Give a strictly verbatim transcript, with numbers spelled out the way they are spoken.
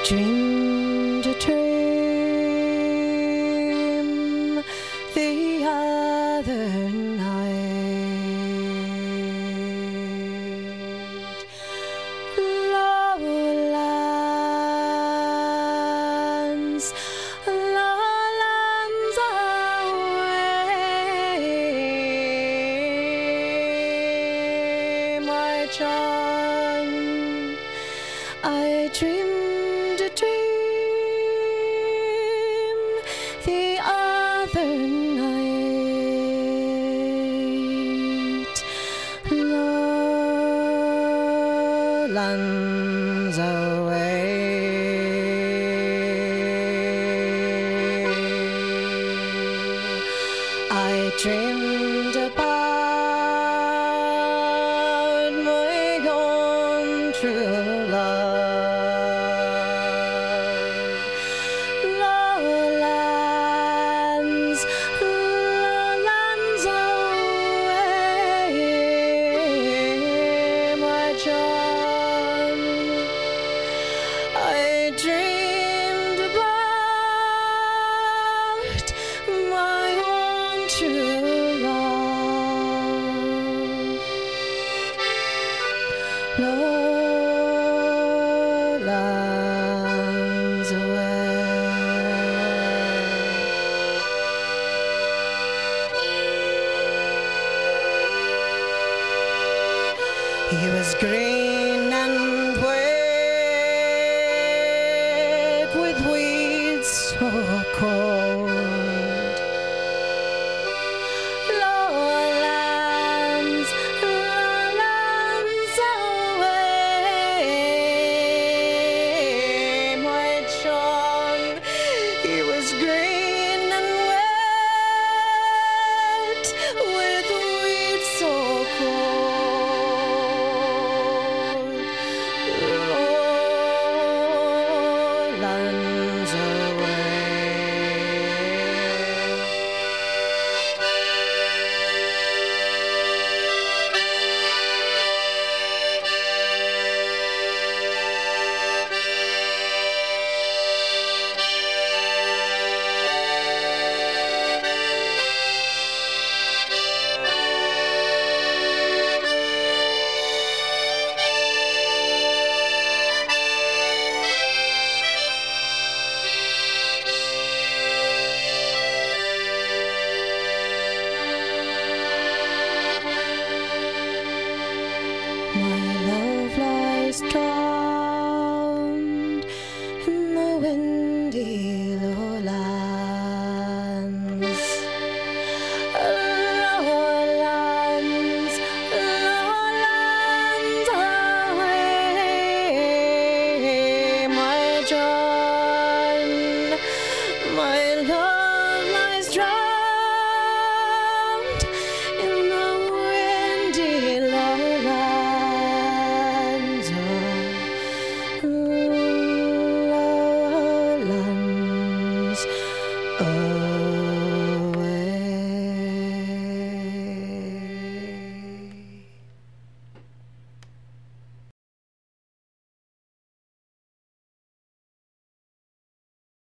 dreamed a dream the other night. Lowlands, lowlands away, my John. I dreamed a dream the other night. Lowlands away. I dreamed about my own true love. Lowlands, lowlands away, my John. I dreamed about my own true love. Lowlands away. He was green and wet with weeds so cold. Lowlands, lowlands away, my John. He was green and wet with weeds so cold. Lowlands away. My love lies drowned in the windy lowlands. Lowlands, lowlands away, my John.